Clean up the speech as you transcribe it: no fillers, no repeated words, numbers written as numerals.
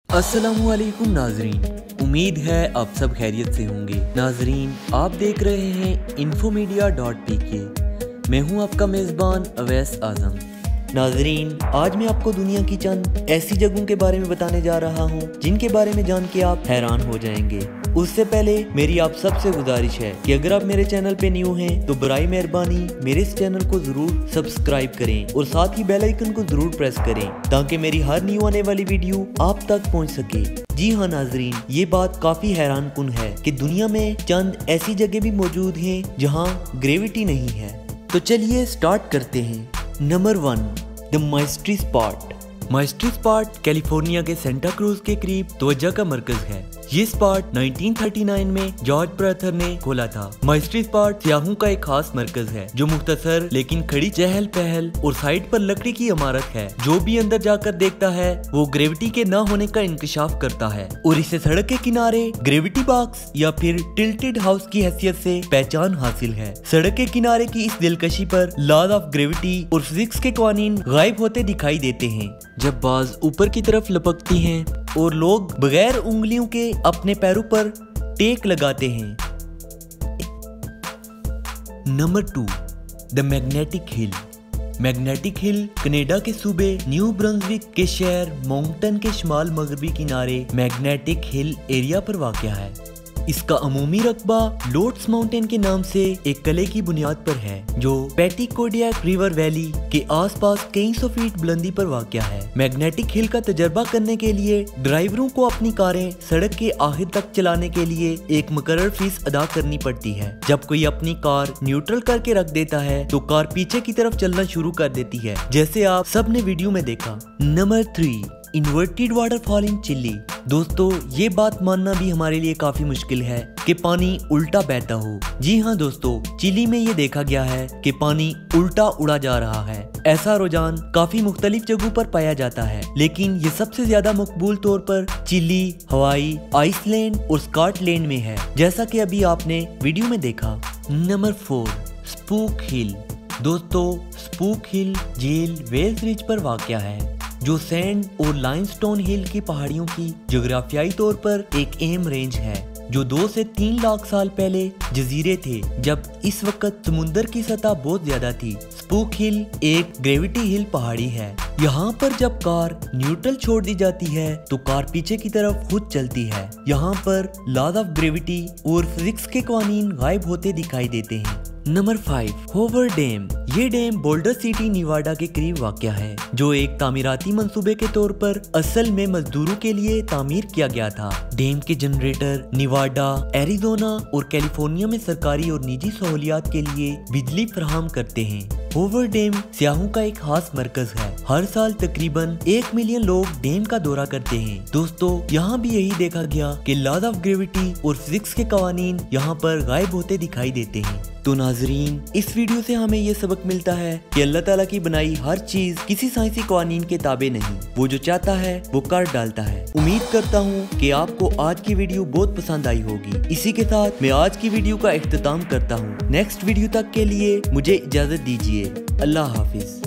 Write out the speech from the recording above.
अस्सलामुअलैकुम नाजरीन, उम्मीद है आप सब खैरियत से होंगे। नाजरीन, आप देख रहे हैं infomedia.pk। मैं हूं आपका मेज़बान अवैस आजम। नाजरीन, आज मैं आपको दुनिया की चंद ऐसी जगहों के बारे में बताने जा रहा हूं जिनके बारे में जान के आप हैरान हो जाएंगे। उससे पहले मेरी आप सबसे गुजारिश है कि अगर आप मेरे चैनल पे न्यू हैं तो बराए मेहरबानी मेरे इस चैनल को जरूर सब्सक्राइब करें और साथ ही बेल आइकन को जरूर प्रेस करें ताकि मेरी हर न्यू आने वाली वीडियो आप तक पहुंच सके। जी हाँ नाजरीन, ये बात काफी हैरान कुन है कि दुनिया में चंद ऐसी जगह भी मौजूद हैं जहाँ ग्रेविटी नहीं है। तो चलिए स्टार्ट करते हैं। Number 1, the mystery spot. Mystery spot California के सेंटा क्रूज के करीब तवज्जो का मरकज है। ये स्पॉट 1939 में जॉर्ज प्रैथर ने खोला था। माइस्ट्री स्पॉट सियाहों का एक खास मरकज है जो मुख्तसर लेकिन खड़ी चहल पहल और साइड पर लकड़ी की इमारत है। जो भी अंदर जाकर देखता है वो ग्रेविटी के न होने का इंकशाफ करता है और इसे सड़क के किनारे ग्रेविटी बॉक्स या फिर टिल्टेड हाउस की हैसियत से पहचान हासिल है। सड़क के किनारे की इस दिलकशी पर लॉज ऑफ ग्रेविटी और फिजिक्स के कानून गायब होते दिखाई देते हैं जब बाज ऊपर की तरफ लपकती हैं और लोग बगैर उंगलियों के अपने पैरों पर टेक लगाते हैं। Number 2, the magnetic hill. Magnetic hill Canada के सूबे न्यू ब्रंसविक के शहर मोंक्टन के शुमाल मगरबी किनारे मैग्नेटिक हिल एरिया पर वाक़या है। इसका अमूमी रकबा लोट्स माउंटेन के नाम से एक किले की बुनियाद पर है जो पेटिकोडियाक रिवर वैली के आसपास कई सौ फीट बुलंदी पर वाक़या है। मैग्नेटिक हिल का तजर्बा करने के लिए ड्राइवरों को अपनी कारें सड़क के आखिर तक चलाने के लिए एक मुकर्रर फीस अदा करनी पड़ती है। जब कोई अपनी कार न्यूट्रल करके रख देता है तो कार पीछे की तरफ चलना शुरू कर देती है, जैसे आप सब ने वीडियो में देखा। Number 3, inverted waterfall in Chile. दोस्तों, ये बात मानना भी हमारे लिए काफी मुश्किल है कि पानी उल्टा बहता हो। जी हाँ दोस्तों, चिली में ये देखा गया है कि पानी उल्टा उड़ा जा रहा है। ऐसा रुझान काफी मुख्तलिफ जगहों पर पाया जाता है, लेकिन ये सबसे ज्यादा मकबूल तौर पर चिली, हवाई, आइसलैंड और स्कॉटलैंड में है, जैसा कि अभी आपने वीडियो में देखा। Number 4, spook hill. दोस्तों, स्पूक हिल झील वेल्स रिज पर वाक़या है जो सैंड और लाइमस्टोन हिल की पहाड़ियों की जोग्राफियाई तौर पर एक अहम रेंज है जो 2 से 3 लाख साल पहले जजीरे थे जब इस वक्त समुंदर की सतह बहुत ज्यादा थी। स्पूक हिल एक ग्रेविटी हिल पहाड़ी है। यहाँ पर जब कार न्यूट्रल छोड़ दी जाती है तो कार पीछे की तरफ खुद चलती है। यहाँ पर लॉज ऑफ ग्रेविटी और फिजिक्स के कानून गायब होते दिखाई देते हैं। Number 5, Hoover dam. ये डैम बोल्डर सिटी निवाडा के करीब वाक़या है जो एक तामीराती मंसूबे के तौर पर असल में मजदूरों के लिए तामीर किया गया था। डैम के जनरेटर निवाडा, एरिजोना और कैलिफोर्निया में सरकारी और निजी सहूलियात के लिए बिजली फराहम करते हैं। होवर डैम सियाहों का एक खास मरकज है। हर साल तकरीबन 1 मिलियन लोग डैम का दौरा करते हैं। दोस्तों, यहाँ भी यही देखा गया कि लॉज ऑफ ग्रेविटी और फिजिक्स के कानून यहाँ पर गायब होते दिखाई देते हैं। तो नाजरीन, इस वीडियो से हमें ये सबक मिलता है कि अल्लाह ताला की बनाई हर चीज किसी साइंसी कानून के ताबे नहीं, वो जो चाहता है वो कर डालता है। उम्मीद करता हूँ कि आपको आज की वीडियो बहुत पसंद आई होगी। इसी के साथ मैं आज की वीडियो का इख्तिताम करता हूँ। नेक्स्ट वीडियो तक के लिए मुझे इजाजत दीजिए। अल्लाह हाफिज।